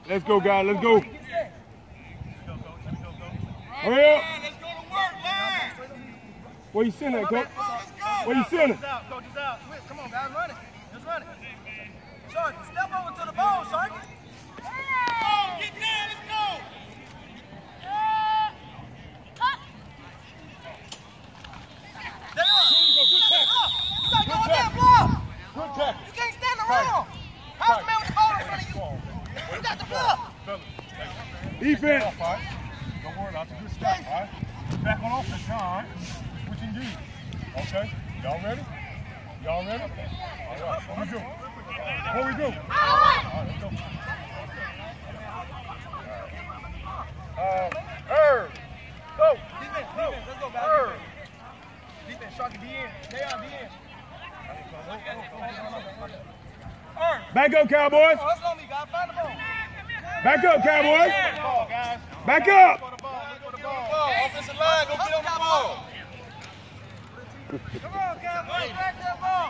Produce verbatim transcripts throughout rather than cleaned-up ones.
Let's go, guys. Let's go. Hurry up. Let's go to work, man. Where you sending that, coach? Where you sending? Coach is out. Coach is out. Come on, guys. Run it. Just run it. Sharky, step over to the ball, Sharky. Oh, get down. Let's go. There you are. Good tackle. You got to go with that block. Good tackle. You can't stand around. How's the man with the ball in front of you? You got the block. Defense. Don't worry, that's a good start, all right? Back on offense now, all right? Switching dudes. Okay, y'all ready? Y'all ready? All right, what we do? What we do? All right, let's go. Uh, Irv. Go. Defense, defense. Let's go, guys. Irv. Defense, Sharky, be in. Stay on, be in. Back up, Cowboys. Oh, hustle on me, guys. Find the ball. Back up, Cowboys. Ball, guys. Back up. For the ball. Look for the ball. Offensive line, go get on the ball. Come on, Cowboys. Back that ball.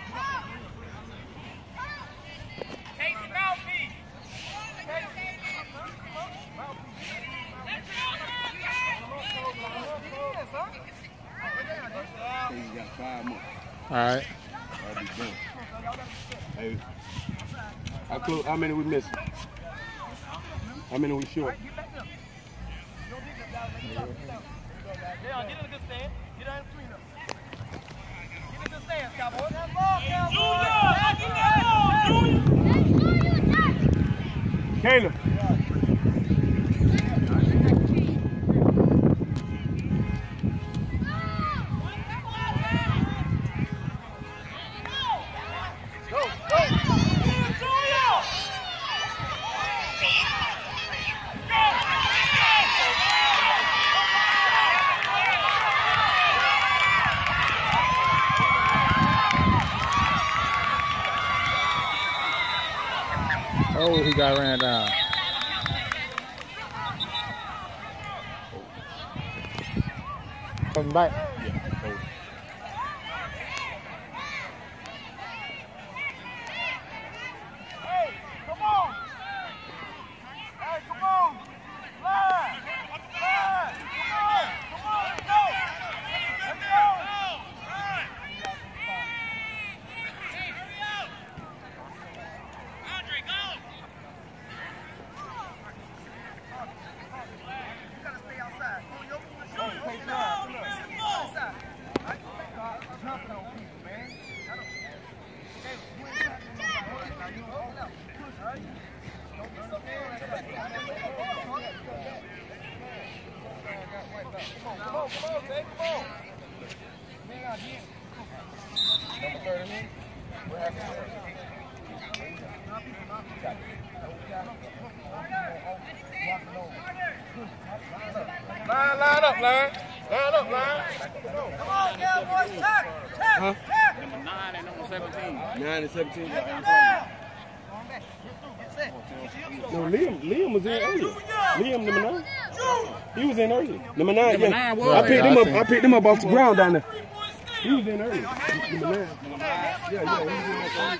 Casey, mouthpiece. He's got five more. All right. That'll be done. Hey, how, close, how many we missing? How many we short? Get in a good stand. Get out in between them. Get in a good stand, Cowboys. That ball, Cowboys. Caleb. Oh, he got ran down. Coming back. Hey, come on. Hey, come on. Line. Line. Come on. Come on. Let's go. Let's go. Andre, go. You gotta stay outside. Go, yo. Shoot. Stay down. Inside. Right? Jumping on people, man. I don't. Hey, you ain't got nobody. Now you hold out. Push, right? Don't be so bad. Come on, come on, come on, baby, come on. Man, out here. Number thirty. We're having Line, line up, line. Line up, line. Come on, Cowboys, check, check, Huh? check. Number nine and number seventeen. Nine and seventeen. Get down. Get set. No, Liam, Liam was in earlier. Liam, number nine. He was in earlier. Number nine, Number yeah. nine was I picked in. him I up. seen. I picked him up off the ground down there. He was in earlier. Number nine. Yeah, yeah, he was in that early.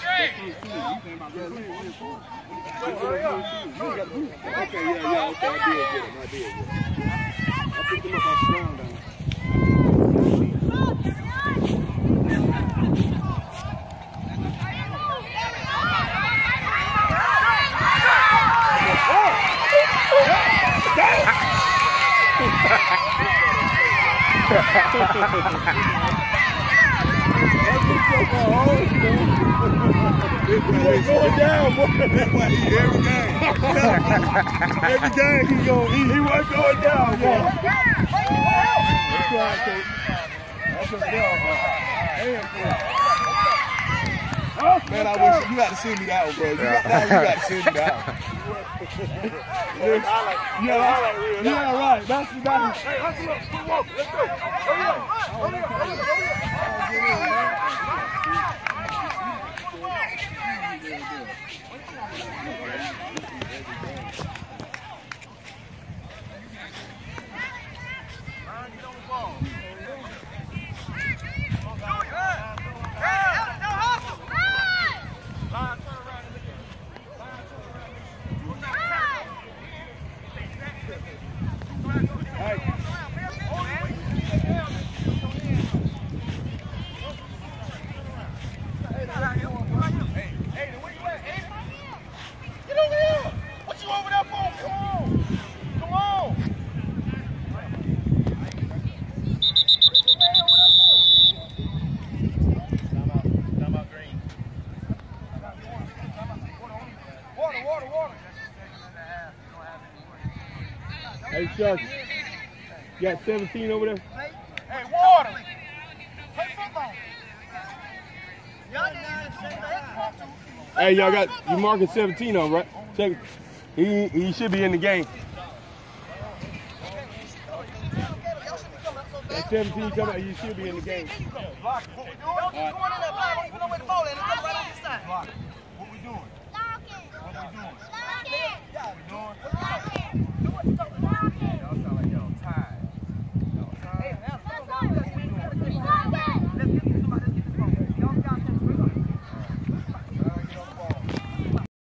Okay, yeah, yeah, okay, I did get him. I did get him. I picked him up off the ground down there. He's going down, boy. Every game. Every game he's going to eat. He was going down, yeah. That's right, coach. That's what they are. Man, I wish you got to send me that one, bro. You got that one, you got to send me that one. Yeah, yeah, right. That's the guy. Hey, hustle up. Come on. Let's go. Hurry up. Hurry up. Hurry up. Hurry up. Hey, Chuck. You got seventeen over there? Hey, water. Play football. Y'all didn't say that. Hey, y'all got, you marking seventeen on, right? Check it. He, he should be in the game. That seventeen come out, he should be in the game. Don't just go in there, don't even know where the ball is. It's right on your side.